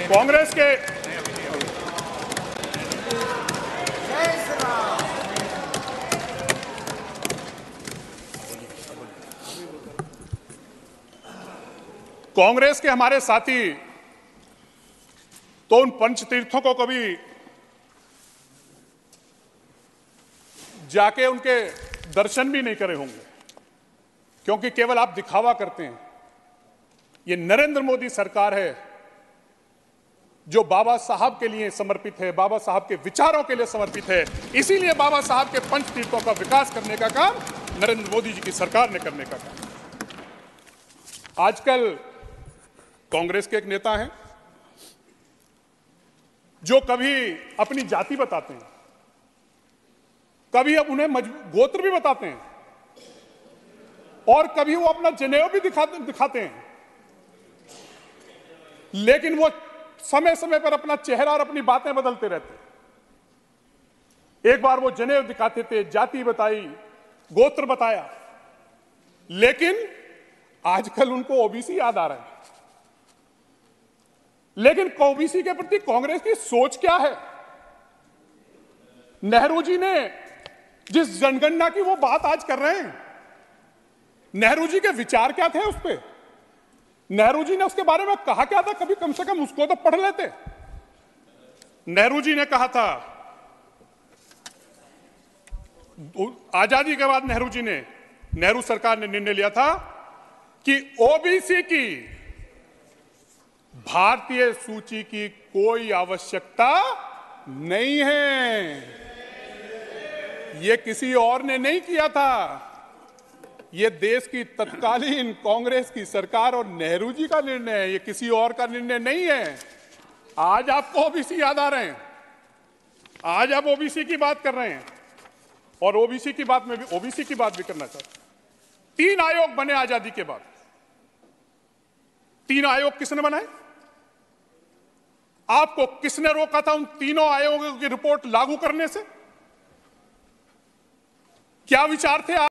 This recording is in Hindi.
कांग्रेस के हमारे साथी तो उन पंचतीर्थों को कभी जाके उनके दर्शन भी नहीं करे होंगे, क्योंकि केवल आप दिखावा करते हैं। ये नरेंद्र मोदी सरकार है जो बाबा साहब के लिए समर्पित है, बाबा साहब के विचारों के लिए समर्पित है। इसीलिए बाबा साहब के पंचतीर्थों का विकास करने का काम नरेंद्र मोदी जी की सरकार ने करने का काम। आजकल कांग्रेस के एक नेता हैं जो कभी अपनी जाति बताते हैं, कभी अब उन्हें गोत्र भी बताते हैं, और कभी वो अपना जनेऊ भी दिखाते हैं, लेकिन वो समय समय पर अपना चेहरा और अपनी बातें बदलते रहते हैं। एक बार वो जनेऊ दिखाते थे, जाति बताई, गोत्र बताया, लेकिन आजकल उनको ओबीसी याद आ रहा है। लेकिन ओबीसी के प्रति कांग्रेस की सोच क्या है? नेहरू जी ने जिस जनगणना की वो बात आज कर रहे हैं, नेहरू जी के विचार क्या थे उस पे? नेहरू जी ने उसके बारे में कहा क्या था? कभी कम से कम उसको तो पढ़ लेते। नेहरू जी ने कहा था, आजादी के बाद नेहरू सरकार ने निर्णय लिया था कि ओबीसी की भारतीय सूची की कोई आवश्यकता नहीं है। यह किसी और ने नहीं किया था, यह देश की तत्कालीन कांग्रेस की सरकार और नेहरू जी का निर्णय है, यह किसी और का निर्णय नहीं है। आज आपको ओबीसी याद आ रहे हैं, आज आप ओबीसी की बात कर रहे हैं, और ओबीसी की बात भी करना चाहते हैं। 3 आयोग बने आजादी के बाद। 3 आयोग किसने बनाए? आपको किसने रोका था उन तीनों आयोगों की रिपोर्ट लागू करने से? क्या विचार थे